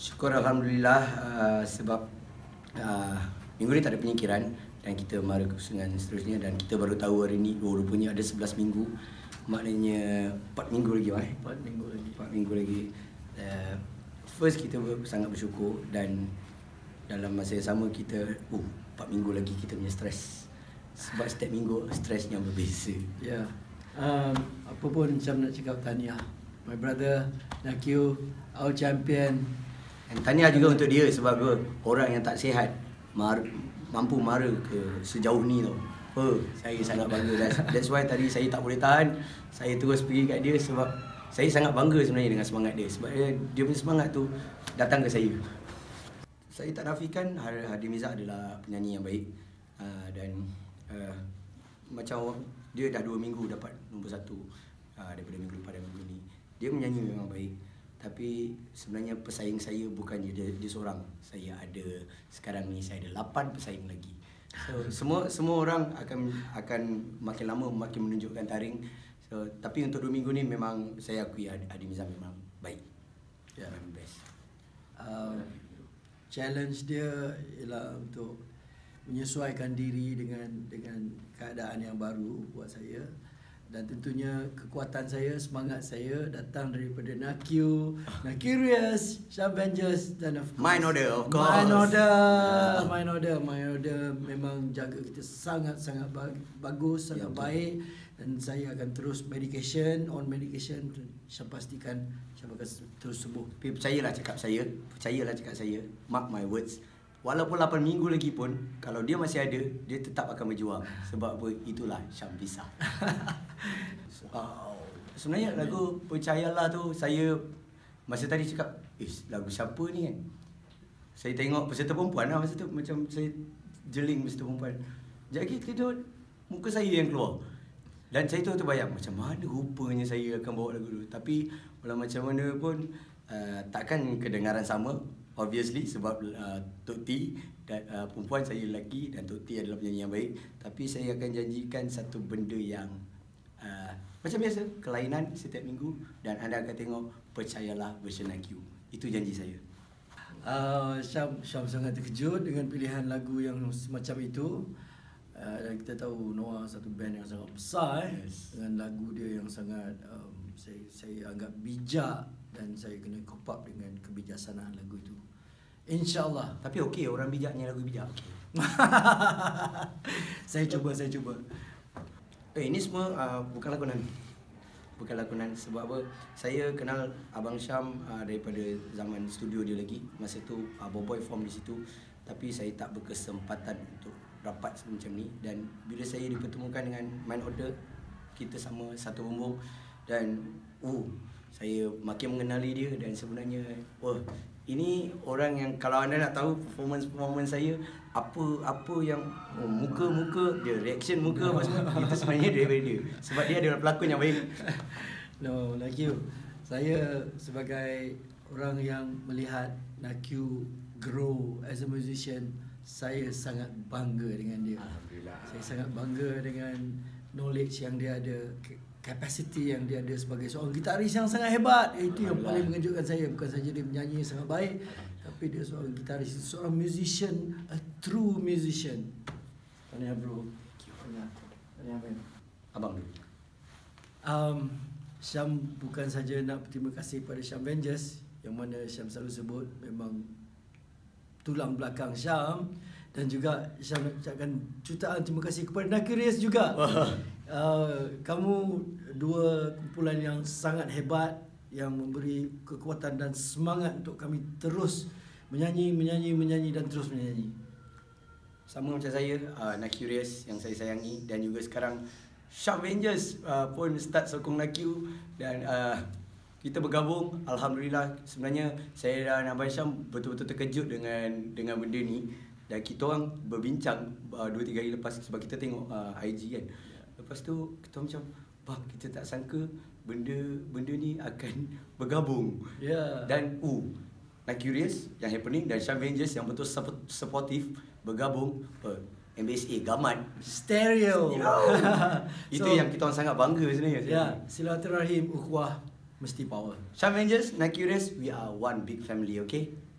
Syukur Alhamdulillah sebab minggu ni tak ada penyikiran dan kita mara kepusingan seterusnya dan kita baru tahu hari ni rupanya ada 11 minggu. Maknanya 4 minggu lagi 4 minggu lagi. 4 minggu lagi. First kita sangat bersyukur dan dalam masa yang sama kita 4 minggu lagi kita punya stres. Sebab setiap minggu stresnya berbeza. Ya. Apa pun macam nak cakap tahniah. My brother, Nakyu, our champion. Dan tahniah juga untuk dia sebab orang yang tak sihat mampu mara ke sejauh ni tau. Saya sangat bangga. That's why tadi saya tak boleh tahan. Saya terus pergi kat dia sebab saya sangat bangga sebenarnya dengan semangat dia. Sebab dia punya semangat tu datang ke saya. Saya tak nafikan Hadi Mirza adalah penyanyi yang baik. Dan macam dia dah 2 minggu dapat nombor 1 daripada minggu lepas dan minggu ni. Dia menyanyi memang baik. Tapi sebenarnya pesaing saya bukannya dia seorang. Saya ada sekarang ni saya ada 8 pesaing lagi. So semua orang akan makin lama makin menunjukkan taring. So tapi untuk 2 minggu ni memang saya akui Hadi Mirza memang baik. Ya, memang best. Challenge dia ialah untuk menyesuaikan diri dengan keadaan yang baru buat saya. Dan tentunya kekuatan saya, semangat saya datang daripada Nakyu, Nakurious, Shavengers dan of course Mind Order, of course. Mind Order memang jaga kita sangat-sangat bagus, sangat baik. Dan saya akan terus medication. Saya pastikan saya akan terus sembuh. Tapi percayalah cakap saya, mark my words. Walaupun 8 minggu lagi pun, kalau dia masih ada, dia tetap akan berjuang. Sebab apa? Itulah Syam Bisa. Sebenarnya lagu Percayalah tu, saya masa tadi cakap, lagu siapa ni kan? Saya tengok peserta perempuan lah masa tu, macam saya jeling peserta perempuan. Jadi kita muka saya yang keluar. Dan saya tu terbayang, macam mana rupanya saya akan bawa lagu tu. Tapi walau macam mana pun, takkan kedengaran sama. Obviously sebab Tok T dan perempuan, saya lelaki dan Tok T adalah penyanyi yang baik. Tapi saya akan janjikan satu benda yang macam biasa, kelainan setiap minggu. Dan anda akan tengok Percayalah version Nakyu. Itu janji saya. Syam sangat terkejut dengan pilihan lagu yang semacam itu. Dan kita tahu Noah satu band yang sangat besar. Dengan lagu dia yang sangat saya anggap bijak. Dan saya kena cope up dengan kebijaksanaan lagu itu. InsyaAllah. Tapi okey, orang bijaknya lagu bijak. Okay. Saya cuba. Ini semua bukan lakonan. Sebab apa? Saya kenal Abang Syam daripada zaman studio dia lagi. Masa tu Boboy form di situ. Tapi saya tak berkesempatan untuk rapat macam ni. Dan bila saya dipertemukan dengan Mind Order, kita sama satu bumbung. Dan saya makin mengenali dia. Dan sebenarnya ini orang yang kalau anda nak tahu performance saya, apa yang muka dia, reaction muka apa semua, itu sebenarnya daripada dia. Sebab dia adalah pelakon yang baik. No, Nakyu, saya sebagai orang yang melihat Nakyu grow as a musician, saya sangat bangga dengan dia. Alhamdulillah. Saya sangat bangga dengan knowledge yang dia ada, capacity yang dia ada sebagai seorang gitaris yang sangat hebat. Itu yang paling mengejutkan saya. Bukan saja dia menyanyi sangat baik, tapi dia seorang gitaris, seorang musician, a true musician. Tahniah bro. Tahniah man. Abang dulu. Syam bukan saja nak berterima kasih pada Shavengers, yang mana Syam selalu sebut memang tulang belakang Syam. Dan juga Syam nak ucapkan jutaan terima kasih kepada Nakurious juga. Kamu dua kumpulan yang sangat hebat, yang memberi kekuatan dan semangat untuk kami terus menyanyi dan terus menyanyi. Sama macam saya, Nakurious yang saya sayangi. Dan juga sekarang Shavengers pun start sokong Nakyu. Dan kita bergabung. Alhamdulillah. Sebenarnya saya dan Abang Syam betul-betul terkejut dengan benda ni. Dan kita orang berbincang 2-3 hari lepas sebab kita tengok IG kan. Lepas tu kita macam, bang, kita tak sangka benda ni akan bergabung. Dan Nakurious yang happening dan Shavengers yang betul supportive bergabung. MBSA Gamat Stereo. Itu yang kita orang sangat bangga sebenarnya. Ya, silaturahim, ukhuwah mesti power. Shavengers, Nakurious, we are one big family, okay?